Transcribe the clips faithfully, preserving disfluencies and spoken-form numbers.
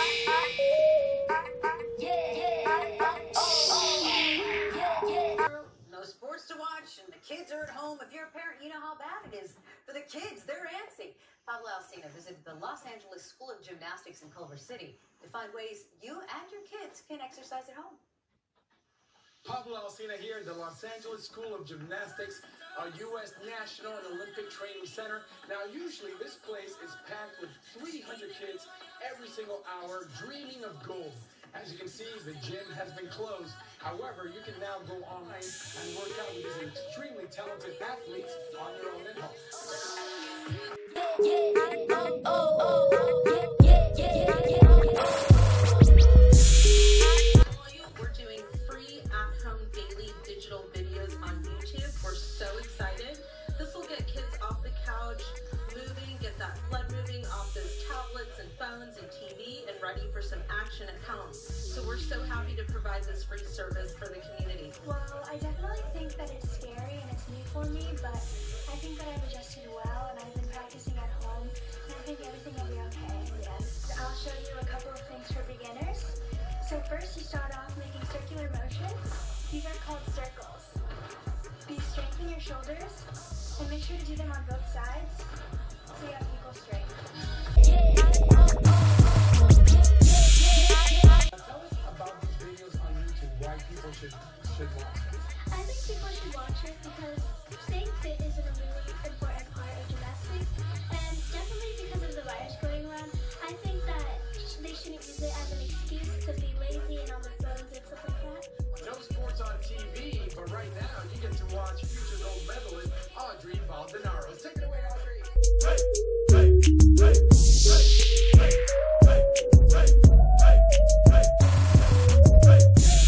No sports to watch, and the kids are at home. If you're a parent, you know how bad it is for the kids. They're antsy. Pablo Alsina visited the Los Angeles School of Gymnastics in Culver City to find ways you and your kids can exercise at home. Pablo Alsina here at the Los Angeles School of Gymnastics, a U S National and Olympic Training Center. Now, usually this place is packed with three hundred kids every single hour dreaming of gold. As you can see, the gym has been closed. However, you can now go online and work out with these extremely talented athletes on your own at home. We're doing free at-home daily digital videos on YouTube. We're so excited. This will get kids off the couch, moving, get that blood moving off those tablets and phones and T V, and ready for some action at home. So we're so happy to provide this free service for the community. Well, I definitely think that it's scary and it's new for me, but I think that I've adjusted well and I've been practicing at home, and I think everything will be okay. Yes. I'll show you a couple of things for beginners. So first, you start off making circular motions. These are called circles. Be strengthen your shoulders and make sure to do them on both sides so you have equal strength. Tell us about these videos on YouTube, why people should, should watch it. I think people should watch it because staying fit is a really important part of gymnastics, and definitely because of the virus going around, I think that they shouldn't use it as an excuse to be lazy and on their phones and stuff like that. No sports on T V, but right now you get to watch future gold medalist Audrey Baldonaro. Take it away, Audrey. Hey, hey, hey, hey, hey, hey, hey, hey, hey,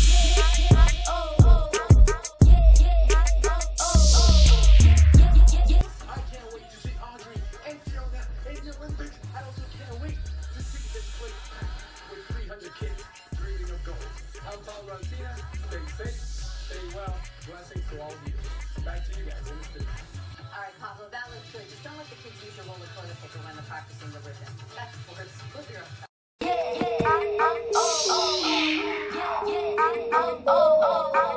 I can't wait to see Audrey and Fiona in the Olympics. I also can't wait to see this place packed with three hundred kids dreaming of gold. I'm Pablo Alsina. Stay safe, stay well. Blessings to all of you. Back to you guys in the studio. All right, Pablo, that looks good. Just don't let the kids use your roller toilet paper when they're practicing the rhythm. That's sports. Put your own. Yeah, yeah, oh, oh, oh, yeah, yeah, oh, oh, oh.